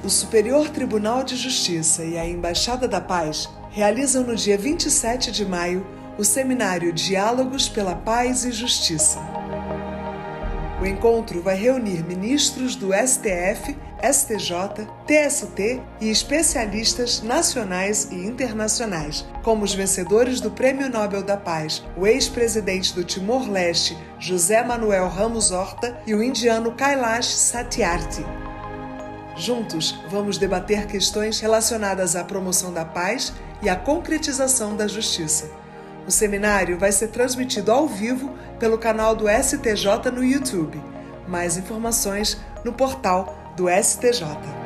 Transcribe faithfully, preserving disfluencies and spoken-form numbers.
O Superior Tribunal de Justiça e a Embaixada da Paz realizam no dia vinte e sete de maio o seminário Diálogos pela Paz e Justiça. O encontro vai reunir ministros do S T F, S T J, T S T e especialistas nacionais e internacionais, como os vencedores do Prêmio Nobel da Paz, o ex-presidente do Timor-Leste, José Manuel Ramos Horta, e o indiano Kailash Satyarthi. Juntos, vamos debater questões relacionadas à promoção da paz e à concretização da justiça. O seminário vai ser transmitido ao vivo pelo canal do S T J no YouTube. Mais informações no portal do S T J.